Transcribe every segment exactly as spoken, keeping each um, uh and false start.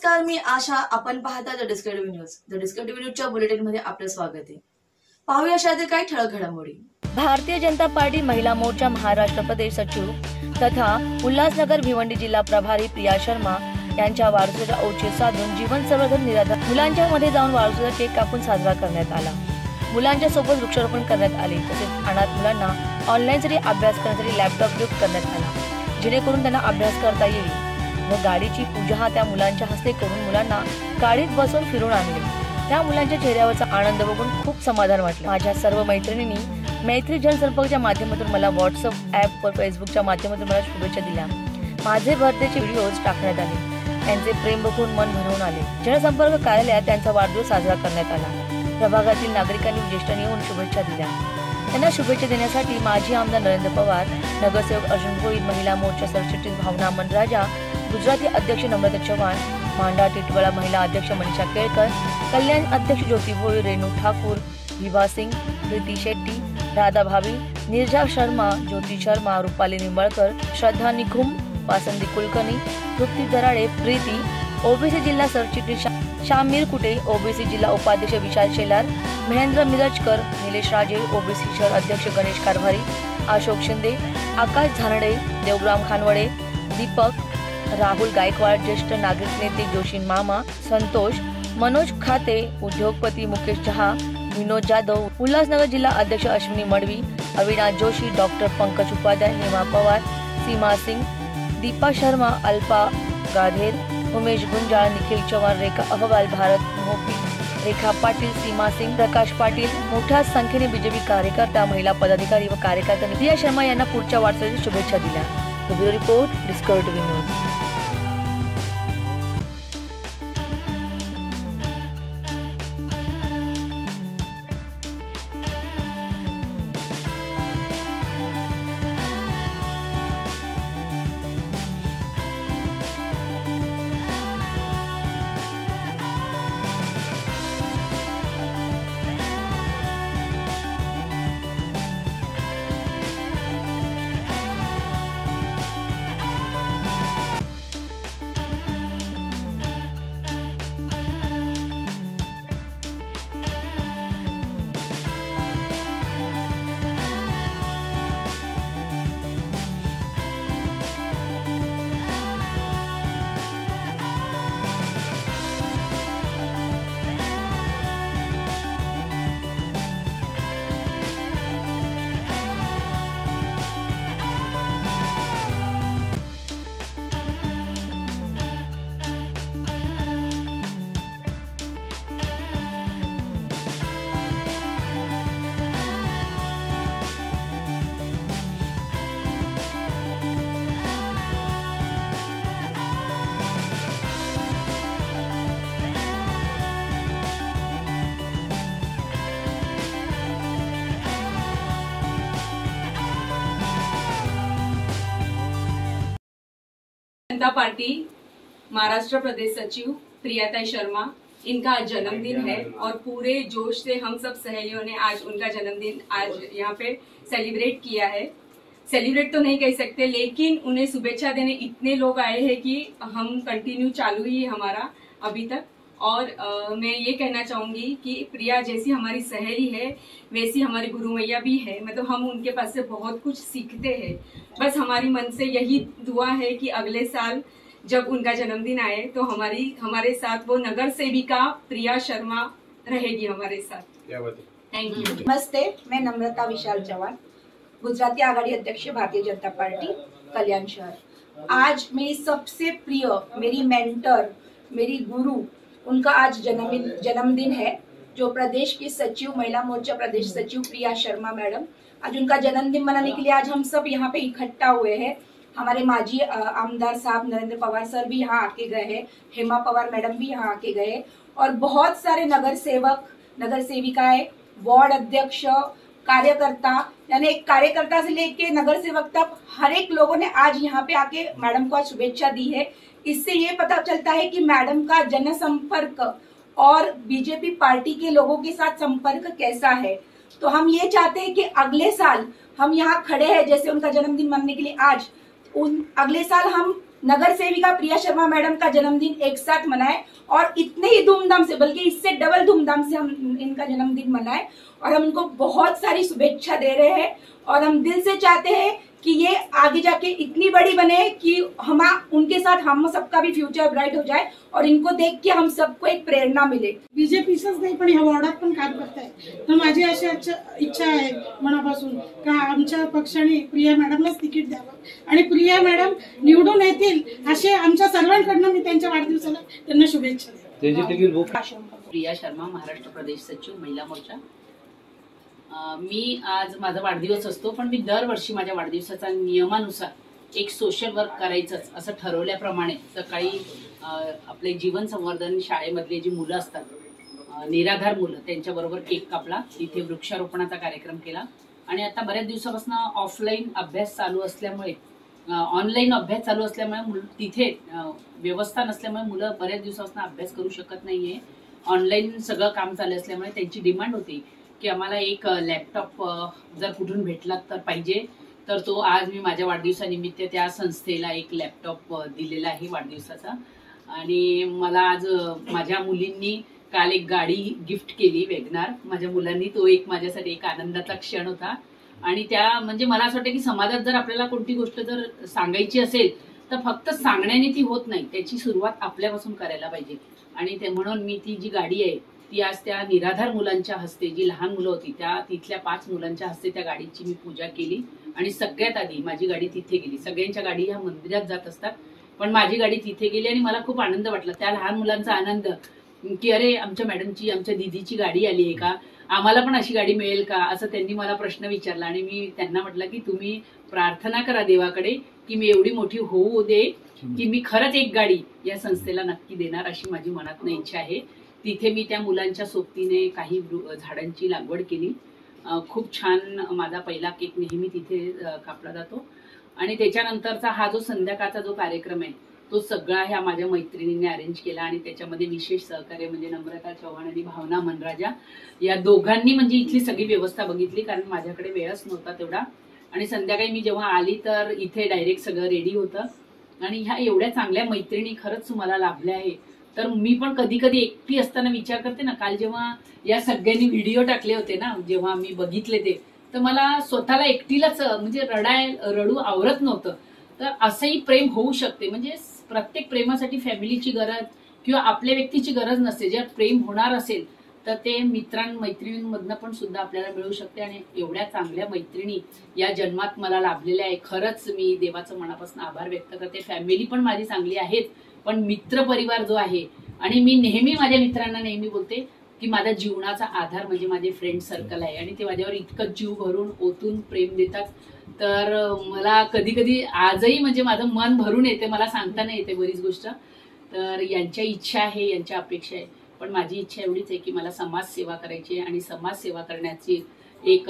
नमस्कार, मी आशा. आपण पाहता the discovery news. The discovery न्यूजच्या बुलेटिन मध्ये आपलं स्वागत आहे. पाहूया शाळेतील काही ठळक घडामोडी. भारतीय जनता पार्टी महिला मोर्चा महाराष्ट्र प्रदेश सचिव तथा उल्हासनगर भिवंडी जिल्हा प्रभारी प्रिया शर्मा यांच्या वाढदिवसाचा औचित्य साधून जीवन संवर्धन निराधार मुलांच्या मध्ये जाऊन वाढदिवसाचा केक कापून साजरा करण्यात आला. मुलांच्या सोबत वृक्षारोपण करण्यात आले. तसेच अनाथ मुलांना ऑनलाईनसाठी अभ्यास करण्यासाठी लॅपटॉप गिफ्ट करण्यात आला, जेणेकरून त्यांना अभ्यास करता येईल. व गाडीची पूजा त्या मुलांच्या हस्ते करून मुलांना गाडीत बसून फिरून आणले. त्या मुलांच्या चेहऱ्यावरचा आनंद बघून खूप समाधान वाटले. माझ्या सर्व मैत्रिणींनी मैत्री जनसंपर्कच्या माध्यमातून मला व्हॉट्सअप ॲप व फेसबुकच्या माध्यमातून मला शुभेच्छा दिल्या. माझे बर्थडेचे व्हिडिओज टाकण्यात आले. त्यांचे प्रेम बघून मन भरवून आले. जनसंपर्क कार्यालयात त्यांचा वाढदिवस साजरा करण्यात आला. प्रभागातील नागरिकांनी ज्येष्ठांनी येऊन शुभेच्छा दिल्या. त्यांना शुभेच्छा देण्यासाठी माजी आमदार नरेंद्र पवार, नगरसेवक अर्जुन भोईर, महिला मोर्चा सरचिटणीस भावना मनराजा, गुजराती अध्यक्ष नम्रता चव्हाण, मांडा टिटवाळा महिला अध्यक्ष मनीषा केळकर, कल्याण अध्यक्ष ज्योती भोईर, रेणू ठाकूर, विभा सिंग, प्रीती शेट्टी, राधा भाभी, निर्जा शर्मा, ज्योती शर्मा, रुपाली निंबाळकर, श्रद्धा निघुम, वासंती कुलकर्णी, तृप्ती दराडे, प्रीती, ओबीसी जिल्हा सरचिटणीस श्याम मिरकुटे, ओबीसी जिल्हा उपाध्यक्ष विशाल शेलार, महेंद्र मिरजकर, निलेश राजे, ओबीसी शहर अध्यक्ष गणेश कारभारी, अशोक शिंदे, आकाश झानडे, देवराम खानवडे, दीपक, राहुल गायकवाड, ज्येष्ठ नागरिक नेते जोशी मामा, संतोष, मनोज खाते, उद्योगपती मुकेश झा, विनोद जाधव, उल्हासनगर जिल्हा अध्यक्ष अश्विनी मडवी, अविनाश जोशी, डॉक्टर पंकज उपाध्याय, हेमा पवार, सीमा सिंग, दीपा शर्मा, अल्पा गाधेर, उमेश गुंजाळ, निखिल चव्हाण, रेखा अहवाल, भारत मोपी, रेखा पाटील, सीमा सिंग, प्रकाश पाटील, मोठ्या संख्येने बीजेपी कार्यकर्ता, महिला पदाधिकारी व कार्यकर्त्यांनी प्रिया शर्मा यांना पुढच्या वाटचालीची शुभेच्छा दिल्या. Bureau report, Discovery News. Janata party Maharashtra प्रदेश सचिव प्रियाताई शर्मा, इनका आज जन्मदिन है और पूरे जोश से हम सब सहेलियों ने आज उनका जन्मदिन आज यहाँ पे सेलिब्रेट किया है. सेलिब्रेट तो नहीं कह सकते, लेकिन उन्हें शुभेच्छा देने इतने लोग आए हैं कि हम कंटिन्यू चालू ही है हमारा अभी तक. और आ, मैं ये कहना चाहूंगी कि प्रिया जैसी हमारी सहेली है वैसी हमारी गुरु मैया भी है. मतलब हम उनके पास से बहुत कुछ सीखते हैं. बस हमारी मन से यही दुआ है कि अगले साल जब उनका जन्मदिन आए तो हमारी हमारे साथ वो नगर सेविका प्रिया शर्मा रहेगी हमारे साथ. Thank you. नमस्ते, मैं नम्रता विशाल चव्हाण, गुजराती आघाड़ी अध्यक्ष भारतीय जनता पार्टी कल्याण शहर. आज मेरी सबसे प्रिय, मेरी मेंटर, मेरी गुरु, उनका आज जन्मदिन जन्मदिन है. जो प्रदेश की सचिव, महिला मोर्चा प्रदेश सचिव प्रिया शर्मा मैडम, आज उनका जन्मदिन मनाने के लिए आज हम सब यहाँ पे इकट्ठा हुए हैं. हमारे माजी आमदार साहब नरेंद्र पवार सर भी यहाँ आके गए हैं, हेमा पवार मैडम भी यहाँ आके गए, और बहुत सारे नगर सेवक, नगर सेविकाएं, वार्ड अध्यक्ष, कार्यकर्ता, यानी एक कार्यकर्ता से लेके नगर सेवक तक हर एक लोगों ने आज यहाँ पे आके मैडम को शुभेच्छा दी है. इससे ये पता चलता है कि मैडम का जनसंपर्क और बीजेपी पार्टी के लोगों के साथ संपर्क कैसा है. तो हम ये चाहते हैं कि अगले साल हम यहाँ खड़े हैं, जैसे उनका जन्मदिन मनाने के लिए आज, उन अगले साल हम नगर सेविका प्रिया शर्मा मैडम का जन्मदिन एक साथ मनाएं और इतने ही धूमधाम से, बल्कि इससे डबल धूमधाम से हम इनका जन्मदिन मनाएं। और हम उनको बहुत सारी शुभेच्छा दे रहे हैं और हम दिल से चाहते हैं कि ये आगे जाके इतनी बड़ी बने कि हम उनके साथ हम सबका भी फ्युचर ब्राईट हो जाए और इनको देख के हम सबको एक प्रेरणा मिले। बीजेपीचंच नाही पण ह्या वॉर्डात पण काम करताय, तर माझी अशी इच्छा आहे मनापासून का आमच्या पक्षाने प्रिया मॅडमलाच तिकीट द्यावं आणि प्रिया मॅडम निवडून येतील असे आमच्या सर्वांकडनं मी त्यांच्या वाढदिवसाला त्यांना शुभेच्छा देते। प्रिया शर्मा, महाराष्ट्र प्रदेश सचिव, महिला मोर्चा। मी आज माझा वाढदिवस असतो, पण मी दरवर्षी माझ्या वाढदिवसाचा नियमानुसार एक सोशल वर्क करायचंच असं ठरवल्याप्रमाणे सकाळी आपले जीवन संवर्धन शाळेमधले जी मुलं असतात, निराधार मुलं, त्यांच्याबरोबर केक कापला, तिथे वृक्षारोपणाचा कार्यक्रम केला आणि आता बऱ्याच दिवसापासून ऑफलाईन अभ्यास चालू असल्यामुळे, ऑनलाईन अभ्यास चालू असल्यामुळे तिथे व्यवस्था नसल्यामुळे मुलं बऱ्याच दिवसापासून अभ्यास करू शकत नाहीये। ऑनलाईन सगळं काम चालू असल्यामुळे त्यांची डिमांड होती की आम्हाला एक लॅपटॉप जर कुठून भेटला तर पाहिजे, तर तो आज मी माझ्या वाढदिवसानिमित्त त्या संस्थेला एक लॅपटॉप दिलेला आहे वाढदिवसाचा। आणि मला आज माझ्या मुलींनी काल एक गाडी गिफ्ट केली, वेगनार, माझ्या मुलांनी, तो एक माझ्यासाठी एक आनंदाचा क्षण होता। आणि त्या म्हणजे मला असं वाटतं की समाजात जर आपल्याला कोणती गोष्ट जर सांगायची असेल तर फक्त सांगण्याने ती होत नाही, त्याची सुरुवात आपल्यापासून करायला पाहिजे। आणि ते म्हणून मी ती जी गाडी आहे ती आज त्या निराधार मुलांच्या हस्ते, जी लहान मुलं होती त्या तिथल्या पाच मुलांच्या हस्ते त्या गाडीची मी पूजा केली आणि सगळ्यात आधी माझी गाडी तिथे गेली। सगळ्यांच्या गाडी ह्या मंदिरात जात असतात, पण माझी गाडी तिथे गेली आणि मला खूप आनंद वाटला। त्या लहान मुलांचा आनंद की अरे आमच्या मॅडमची, आमच्या दीदीची गाडी आली आहे का, आम्हाला पण अशी गाडी मिळेल का, असं त्यांनी मला प्रश्न विचारला। आणि मी त्यांना म्हटलं की तुम्ही प्रार्थना करा देवाकडे की मी एवढी मोठी होऊ दे की मी खरंच एक गाडी या संस्थेला नक्की देणार, अशी माझी मनातनं इच्छा आहे। तिथे मी त्या मुलांच्या सोबतीने काही झाडांची लागवड केली। खूप छान माझा पहिला केक नेहमी तिथे कापला जातो। आणि त्याच्यानंतरचा हा जो संध्याकाळचा जो कार्यक्रम आहे तो सगळा ह्या माझ्या मैत्रिणींनी अरेंज केला आणि त्याच्यामध्ये विशेष सहकार्य म्हणजे नम्रता चव्हाण आणि भावना मनराजा या दोघांनी म्हणजे इथली सगळी व्यवस्था बघितली, कारण माझ्याकडे वेळच नव्हता तेवढा। आणि संध्याकाळी मी जेव्हा आली तर इथे डायरेक्ट सगळं रेडी होतं आणि ह्या एवढ्या चांगल्या मैत्रिणी खरंच मला लाभल्या आहे। तर मी पण कधी कधी एकटी असताना विचार करते ना, काल जेव्हा या सगळ्यांनी व्हिडिओ टाकले होते ना, जेव्हा मी बघितले ते, तर मला स्वतःला एकटीलाच म्हणजे रडाय रडू आवरत नव्हतं। तर असंही प्रेम होऊ शकते, म्हणजे प्रत्येक प्रेमासाठी फॅमिलीची गरज किंवा आपल्या व्यक्तीची गरज नसते। जर प्रेम होणार असेल तर ते मित्रां मैत्रिणींमधनं पण सुद्धा आपल्याला मिळू शकते। आणि एवढ्या चांगल्या मैत्रिणी या जन्मात मला लाभलेल्या आहे, खरंच मी देवाचं मनापासून आभार व्यक्त करते। फॅमिली पण माझी चांगली आहेत, पण मित्र परिवार जो आहे, आणि मी नेहमी माझ्या मित्रांना नेहमी बोलते की माझा जीवनाचा आधार म्हणजे माझे फ्रेंड सर्कल आहे आणि ते माझ्यावर इतकं जीव भरून ओतून प्रेम देतात। तर मला कधी कधी आजही म्हणजे माझं मन भरून येते, मला सांगता नाही येते बरीच गोष्ट। तर यांच्या इच्छा आहे, यांच्या अपेक्षा आहे, पण माझी इच्छा एवढीच आहे की मला समाजसेवा करायची आहे आणि समाजसेवा करण्याची एक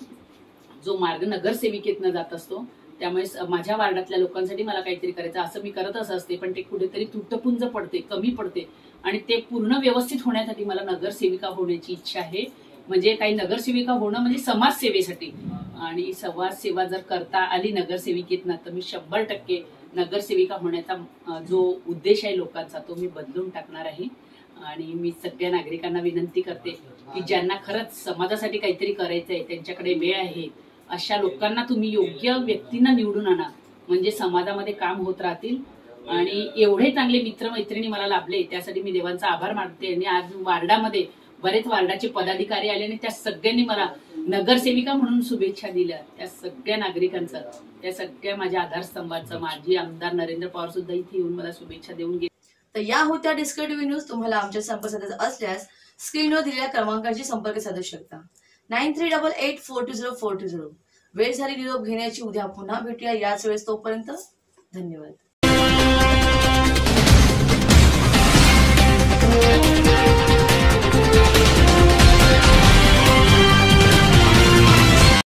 जो मार्ग नगरसेविकेतनं जात असतो, त्यामुळे माझ्या वार्डातल्या लोकांसाठी मला काहीतरी करायचं असं मी करतच असते, पण ते कुठेतरी तुटपुंज पडते, कमी पडते आणि ते पूर्ण व्यवस्थित होण्यासाठी मला नगरसेविका होण्याची इच्छा आहे। म्हणजे काही नगरसेविका होणं म्हणजे समाजसेवेसाठी, आणि समाजसेवा जर करता आली नगरसेविकेतनं तर मी शंभर टक्के नगरसेविका होण्याचा जो उद्देश आहे लोकांचा तो मी बदलून टाकणार आहे। आणि मी सगळ्या नागरिकांना विनंती करते की ज्यांना खरंच समाजासाठी काहीतरी करायचंय, त्यांच्याकडे वेळ आहे, अशा लोकांना तुम्ही योग्य व्यक्तींना निवडून आणा, म्हणजे समाजामध्ये काम होत राहतील। आणि एवढे चांगले मित्र मैत्रिणी मला लाभले त्यासाठी मी देवांचा आभार मानते। आणि आज वार्डामध्ये बरेच वार्डाचे पदाधिकारी आले आणि त्या सगळ्यांनी मला नगरसेविका म्हणून शुभेच्छा दिल्या, त्या सगळ्या नागरिकांचं, त्या सगळ्या माझ्या आधारस्तंभाचं, माजी आमदार नरेंद्र पवार सुद्धा इथे येऊन मला शुभेच्छा देऊन गेले। तर या होत्या डिस्कटिव्ह न्यूज। तुम्हाला आमच्या संपर्क साधायचा असल्यास स्क्रीनवर दिलेल्या क्रमांकाशी संपर्क साधू शकता, nine three double eight four two zero four two zero. वेळ झाली निरोप घेण्याची, उद्या पुन्हा भेटूया याच वेळेस, तोपर्यंत धन्यवाद। Thank you.